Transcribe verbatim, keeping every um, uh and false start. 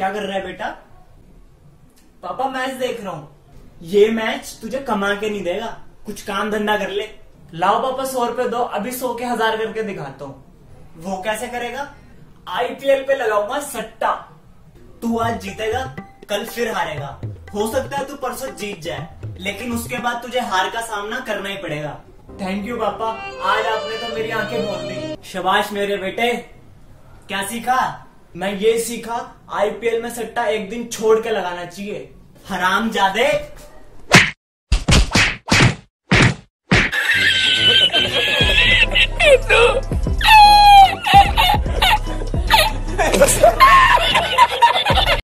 क्या कर रहा है बेटा? पापा मैच देख रहा हूँ। ये मैच तुझे कमा के नहीं देगा, कुछ काम धंधा कर ले। लाओ पापा सौ रुपए दो, अभी सौ के हजार करके दिखाता हूँ। वो कैसे करेगा? आईपीएल पे लगाऊंगा सट्टा। तू आज जीतेगा, कल फिर हारेगा। हो सकता है तू परसों जीत जाए, लेकिन उसके बाद तुझे हार का सामना करना ही पड़ेगा। थैंक यू पापा, आज आपने तो मेरी आंखें खोल दी। शाबाश मेरे बेटे। क्या सीखा? मैं ये सीखा आईपीएल में सट्टा एक दिन छोड़ के लगाना चाहिए। हरामजादे। No.